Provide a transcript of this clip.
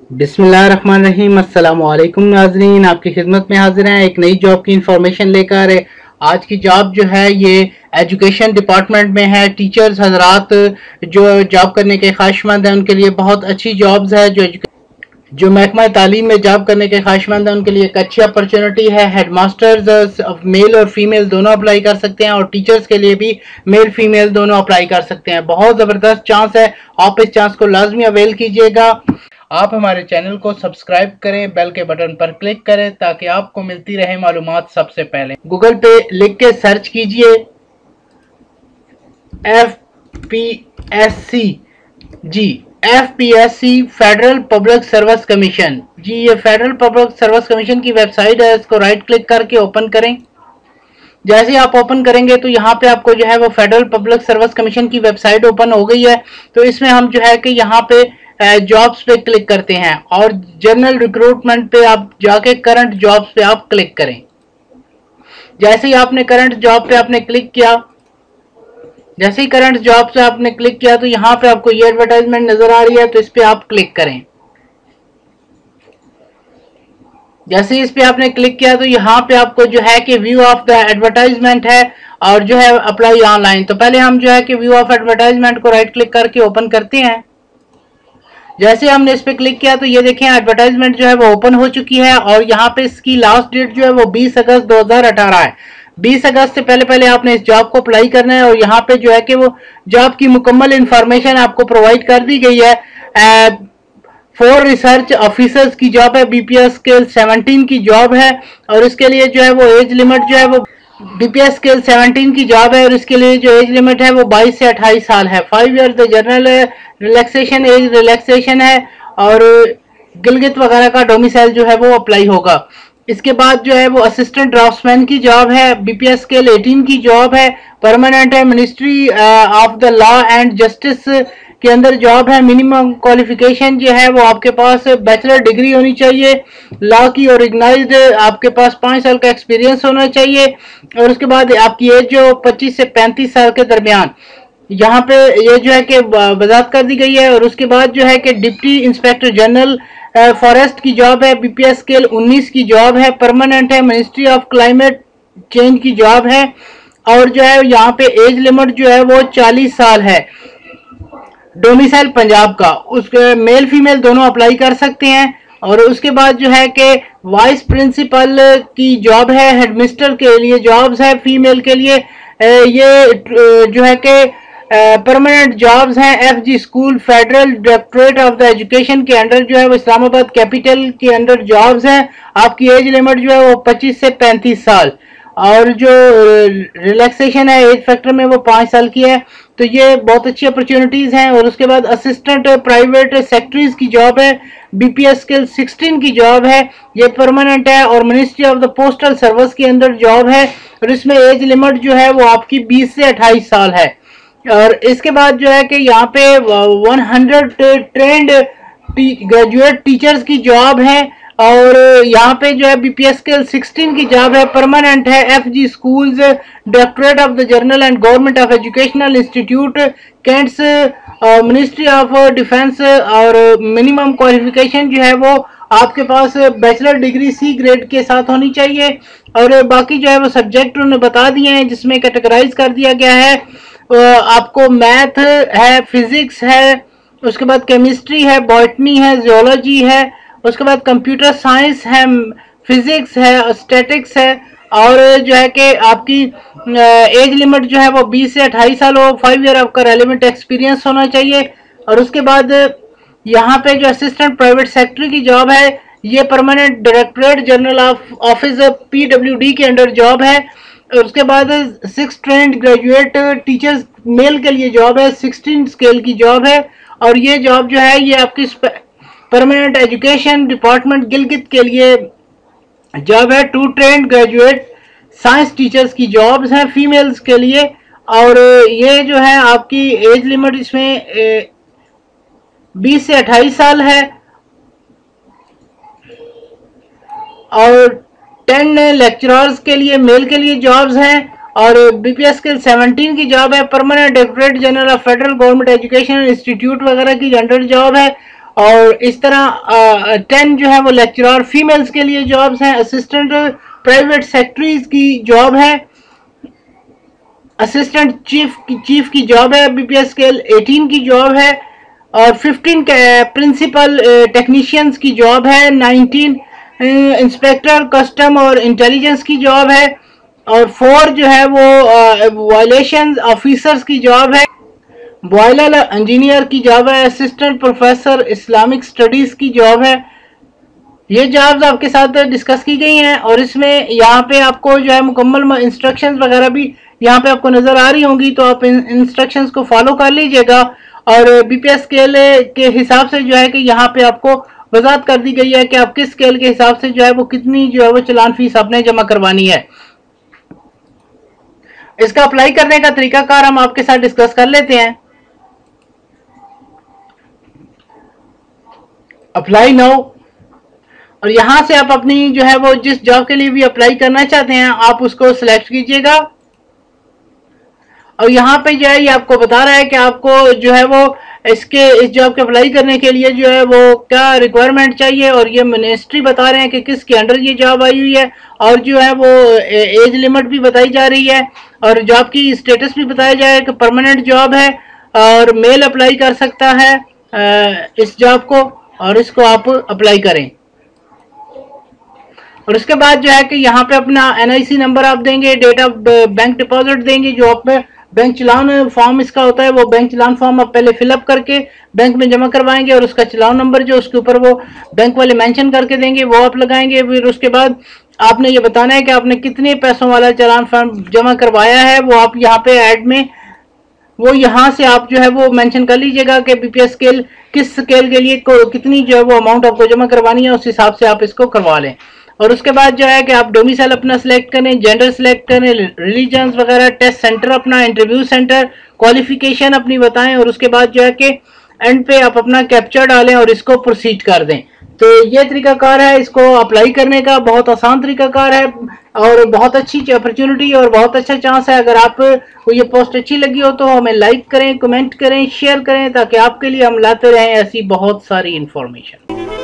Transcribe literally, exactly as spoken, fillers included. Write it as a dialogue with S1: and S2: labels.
S1: बिस्मिल्लाहिर्रहमानिर्रहीम। अस्सलाम वालेकुम नाज़रीन, आपकी खिदमत में हाजिर हैं एक नई जॉब की इंफॉर्मेशन लेकर। आज की जॉब जो है ये एजुकेशन डिपार्टमेंट में है। टीचर्स हजरात जो जॉब करने के ख्वाहिशमंद हैं उनके लिए बहुत अच्छी जॉब्स है। जो जो महकमा तालीम में जॉब करने के ख्वाहिशमंद हैं उनके लिए एक अच्छी अपॉर्चुनिटी है। हेडमास्टर्स मेल और फीमेल दोनों अप्लाई कर सकते हैं और टीचर्स के लिए भी मेल फीमेल दोनों अप्लाई कर सकते हैं। बहुत ज़बरदस्त चांस है, आप इस चांस को लाजमी अवेल कीजिएगा। आप हमारे चैनल को सब्सक्राइब करें, बेल के बटन पर क्लिक करें ताकि आपको मिलती रहे मालूमात सबसे पहले। गूगल पे लिख के सर्च कीजिए एफ पी एस सी। जी, F P S C federal public service commission. जी, ये फेडरल पब्लिक सर्विस कमीशन की वेबसाइट है। इसको राइट क्लिक करके ओपन करें। जैसे आप ओपन करेंगे तो यहाँ पे आपको जो है वो फेडरल पब्लिक सर्विस कमीशन की वेबसाइट ओपन हो गई है। तो इसमें हम जो है कि यहाँ पे जॉब्स पे क्लिक करते हैं और जनरल रिक्रूटमेंट पे आप जाके करंट जॉब्स पे आप क्लिक करें। जैसे ही आपने करंट जॉब पे आपने क्लिक किया जैसे ही करंट जॉब पे आपने क्लिक किया तो यहाँ पे आपको ये एडवर्टाइजमेंट नजर आ रही है, तो इस पे आप क्लिक करें। जैसे ही इस पे आपने क्लिक किया तो यहाँ पे आपको जो है कि व्यू ऑफ द एडवर्टाइजमेंट है और जो है अप्लाई ऑनलाइन। तो पहले हम जो है कि व्यू ऑफ एडवर्टाइजमेंट को राइट क्लिक करके ओपन करते हैं। जैसे हमने इस पे क्लिक किया तो ये देखें एडवर्टाइजमेंट जो है वो ओपन हो चुकी है और यहाँ पे इसकी लास्ट डेट जो है वो बीस अगस्त दो हज़ार अठारह है। बीस अगस्त से पहले पहले आपने इस जॉब को अप्लाई करना है और यहाँ पे जो है कि वो जॉब की मुकम्मल इंफॉर्मेशन आपको प्रोवाइड कर दी गई है। फोर रिसर्च ऑफिसर्स की जॉब है, बीपीएस स्केल सेवनटीन की जॉब है और इसके लिए जो है वो एज लिमिट जो है वो बीपीएस स्केल सेवनटीन की जॉब है और इसके लिए जो एज लिमिट है वो बाईस से अट्ठाईस साल है। Five year the general relaxation age relaxation है और गिलगित वगैरह का डोमिसाइल जो है वो अप्लाई होगा। इसके बाद जो है वो असिस्टेंट ड्राफ्ट्समैन की जॉब है, बीपीएस स्केल एटीन की जॉब है, परमानेंट है, ministry of the law and justice के अंदर जॉब है। मिनिमम क्वालिफिकेशन जो है वो आपके पास बैचलर डिग्री होनी चाहिए, लॉ की और रिकग्नाइज्ड आपके पास पाँच साल का एक्सपीरियंस होना चाहिए और उसके बाद आपकी एज जो पच्चीस से पैंतीस साल के दरमियान यहाँ पे ये जो है कि वजाहत कर दी गई है। और उसके बाद जो है कि डिप्टी इंस्पेक्टर जनरल फॉरेस्ट की जॉब है, बीपीएस स्केल उन्नीस की जॉब है, परमानेंट है, मिनिस्ट्री ऑफ क्लाइमेट चेंज की जॉब है और जो है यहाँ पे एज लिमिट जो है वो चालीस साल है। डोमिसाइल पंजाब का, उसके मेल फीमेल दोनों अप्लाई कर सकते हैं। और उसके बाद जो है कि वाइस प्रिंसिपल की जॉब है, हेडमिस्टर के लिए जॉब्स है फीमेल के लिए। ये जो है कि परमानेंट जॉब्स हैं। F G school federal directorate of the education के अंडर जो है वो इस्लामाबाद कैपिटल के अंडर जॉब्स हैं। आपकी एज लिमिट जो है वो पच्चीस से पैंतीस साल और जो रिलैक्सेशन है एज फैक्टर में वो पाँच साल की है। तो ये बहुत अच्छी अपॉर्चुनिटीज हैं। और उसके बाद असिस्टेंट प्राइवेट सेक्रेटरीज की जॉब है, बीपीएस स्केल सिक्सटीन की जॉब है, ये परमानेंट है और ministry of the postal service के अंदर जॉब है और इसमें एज लिमिट जो है वो आपकी बीस से अट्ठाईस साल है। और इसके बाद जो है कि यहाँ पे हंड्रेड ट्रेंड ग्रेजुएट टीचर्स की जॉब है और यहाँ पे जो है बीपीएस स्केल सिक्सटीन की जॉब है, परमानेंट है, F G schools directorate of the general and government of educational institute cantts, ministry of defence. और मिनिमम क्वालिफिकेशन जो है वो आपके पास बैचलर डिग्री सी ग्रेड के साथ होनी चाहिए और बाकी जो है वो सब्जेक्ट उन्होंने बता दिए हैं जिसमें कैटेगराइज कर दिया गया है। आपको मैथ है, फिजिक्स है, उसके बाद केमिस्ट्री है, बॉटनी है, जियोलॉजी है, उसके बाद कंप्यूटर साइंस है, फिजिक्स है, स्टैटिक्स है और जो है कि आपकी एज लिमिट जो है वो बीस से अट्ठाईस साल हो। फाइव ईयर आपका रेलेवेंट एक्सपीरियंस होना चाहिए। और उसके बाद यहाँ पे जो असिस्टेंट प्राइवेट सेक्रेटरी की जॉब है ये permanent directorate general of office P W D के अंडर जॉब है। और उसके बाद six trained graduate teachers male के लिए जॉब है, सिक्सटीन स्केल की जॉब है और ये जॉब जो है ये आपकी परमानेंट एजुकेशन डिपार्टमेंट गिलगित के लिए जॉब है। Two trained graduate science teachers की जॉब्स हैं फीमेल्स के लिए और ये जो है आपकी एज लिमिट इसमें बीस से अट्ठाईस साल है और टेन लेक्चरर्स के लिए मेल के लिए जॉब्स हैं और बीपीएस स्केल सेवनटीन की जॉब है, permanent directorate general of federal government education institute वगैरह की जनरल जॉब है। और इस तरह टेन जो है वो लेक्चरर फीमेल्स के लिए जॉब्स हैं। असिस्टेंट प्राइवेट सेक्रेटरीज की जॉब है, असिस्टेंट चीफ की चीफ की जॉब है, बीपीएस स्केल एटीन की जॉब है, और फिफ्टीन प्रिंसिपल टेक्नीशियंस की जॉब है, नाइनटीन इंस्पेक्टर कस्टम और इंटेलिजेंस की जॉब है, और फोर जो है वो वायलेशन ऑफिसर्स की जॉब है, बॉयलर इंजीनियर की जॉब है, असिस्टेंट प्रोफेसर इस्लामिक स्टडीज की जॉब है। ये जॉब्स आपके साथ डिस्कस की गई हैं और इसमें यहाँ पे आपको जो है मुकम्मल इंस्ट्रक्शंस वगैरह भी यहाँ पे आपको नजर आ रही होंगी, तो आप इन इंस्ट्रक्शंस को फॉलो कर लीजिएगा। और बीपीएस स्केल के हिसाब से जो है कि यहाँ पे आपको वजाहत कर दी गई है कि आप किस स्केल के हिसाब से जो है वो कितनी जो है वो चालान फीस आपने जमा करवानी है। इसका अप्लाई करने का तरीकाकार हम आपके साथ डिस्कस कर लेते हैं। अप्लाई नाउ, और यहां से आप अपनी जो है वो जिस जॉब के लिए भी अप्लाई करना चाहते हैं आप उसको सिलेक्ट कीजिएगा। और यहाँ पे जो है ये आपको बता रहा है कि आपको जो है वो इसके इस जॉब के अप्लाई करने के लिए जो है वो क्या रिक्वायरमेंट चाहिए, और ये मिनिस्ट्री बता रहे हैं कि किसके अंडर ये जॉब आई हुई है, और जो है वो एज लिमिट भी बताई जा रही है, और जॉब की स्टेटस भी बताया जाए कि परमानेंट जॉब है और मेल अप्लाई कर सकता है इस जॉब को, और इसको आप अप्लाई करें। और उसके बाद जो है कि यहाँ पे अपना एनआईसी नंबर आप देंगे, डेट ऑफ बैंक डिपॉजिट देंगे, जो आप बैंक चलान फॉर्म इसका होता है वो बैंक चलान फॉर्म आप पहले फिलअप करके बैंक में जमा करवाएंगे, और उसका चलान नंबर जो उसके ऊपर वो बैंक वाले मेंशन करके देंगे वो आप लगाएंगे। फिर उसके बाद आपने ये बताना है कि आपने कितने पैसों वाला चलान फॉर्म जमा करवाया है, वो आप यहाँ पे ऐड में वो यहाँ से आप जो है वो मेंशन कर लीजिएगा कि बीपीएस स्केल किस स्केल के लिए कितनी जो है वो अमाउंट आपको जमा करवानी है, उस हिसाब से आप इसको करवा लें। और उसके बाद जो है कि आप डोमिसाइल अपना सिलेक्ट करें, जेंडर सिलेक्ट करें, रिलीजन्स वगैरह, टेस्ट सेंटर अपना, इंटरव्यू सेंटर, क्वालिफिकेशन अपनी बताएं, और उसके बाद जो है कि एंड पे आप अपना कैप्चर डालें और इसको प्रोसीड कर दें। तो ये तरीकाकार है इसको अप्लाई करने का, बहुत आसान तरीकाकार है और बहुत अच्छी अपॉर्चुनिटी और बहुत अच्छा चांस है। अगर आपको ये पोस्ट अच्छी लगी हो तो हमें लाइक करें, कमेंट करें, शेयर करें, ताकि आपके लिए हम लाते रहें ऐसी बहुत सारी इंफॉर्मेशन।